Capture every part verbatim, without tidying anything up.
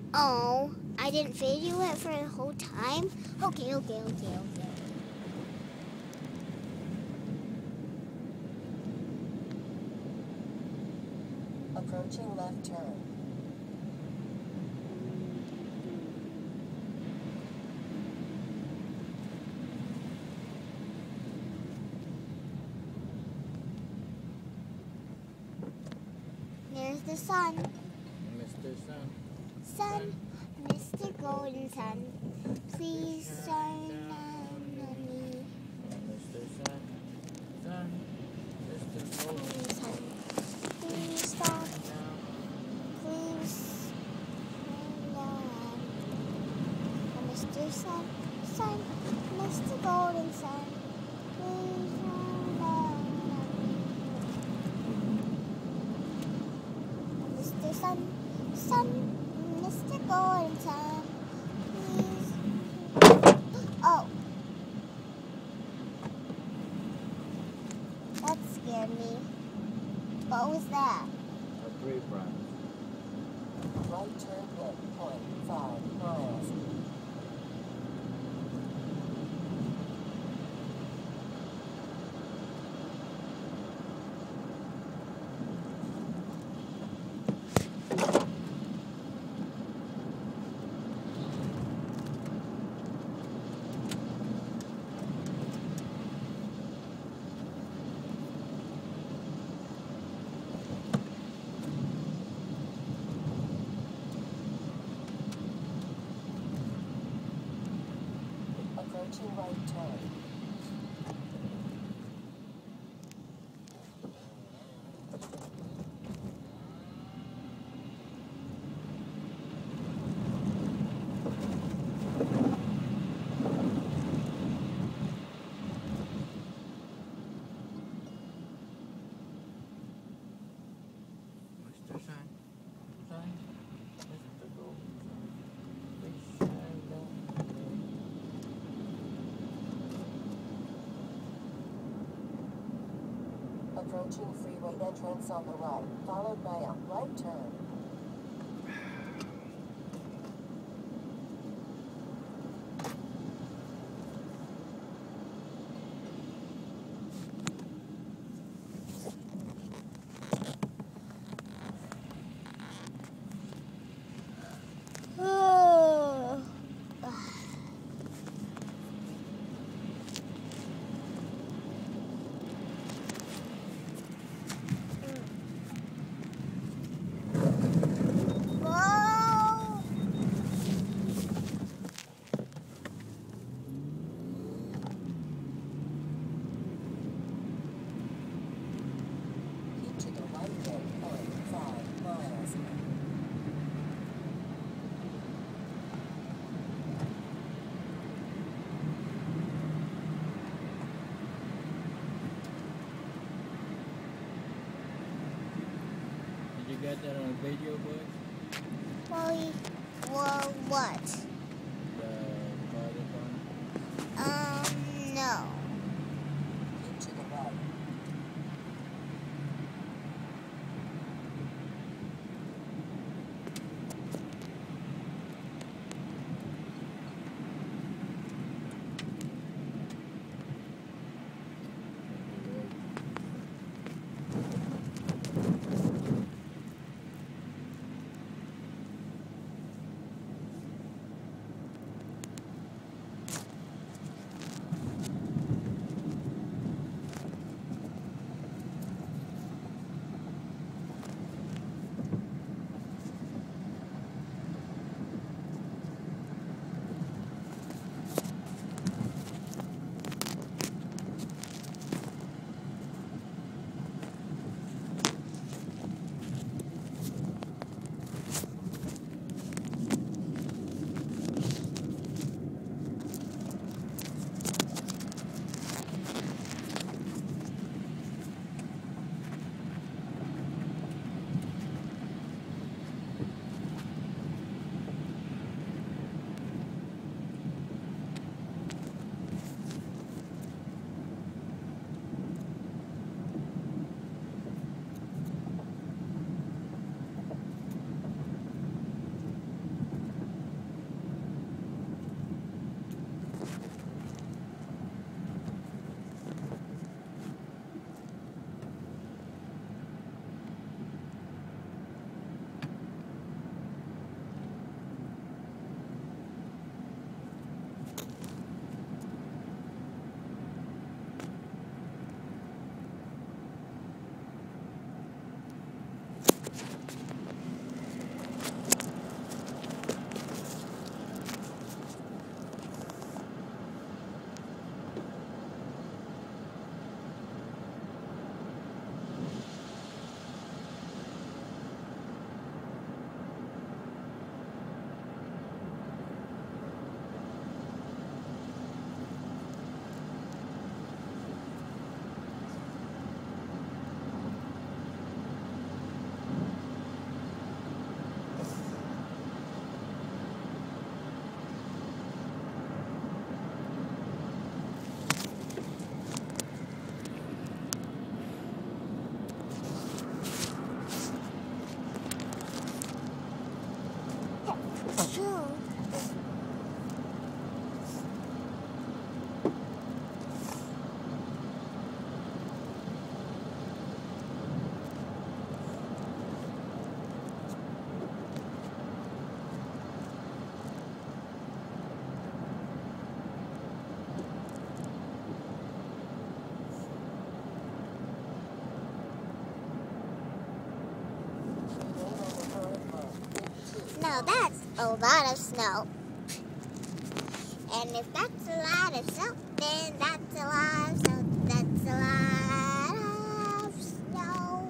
Oh, I didn't video it for the whole time? Okay, okay, okay, okay. Approaching left turn. There's the sun. Mister Sun. Sun, Mister Golden Sun, please shine on me. Mister Sun. Sun. Mister Golden Golden Sun, please stop. Please shine on me. Oh, Mister Sun, Sun, Mister Golden Sun, please shine on me. Oh, Mister Sun, Sun, Mister Golden Sun, please. Oh. That scared me. What was that? A tree branch. Right turn at point five miles. Approaching right turn. Mister Sun. Sun. Mister Golden Sun. Please shine down. Approaching freeway entrance on the right, followed by a right turn. Oh. Whoa. Keep to the right at point five miles. Did you get that on video, boy? Well, well, what? The father one? Um, no. Keep to the right. Now that's a lot of snow. And if that's a lot of snow, then that's a lot of snow. That's a lot of snow.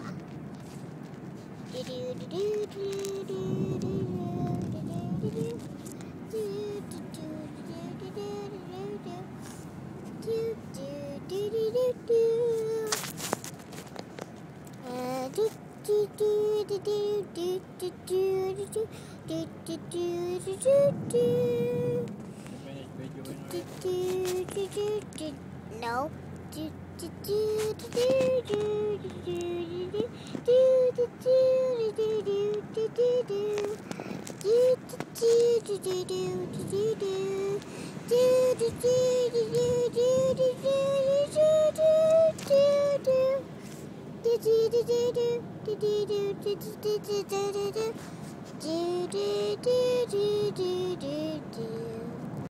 Do do do do do do do do do no.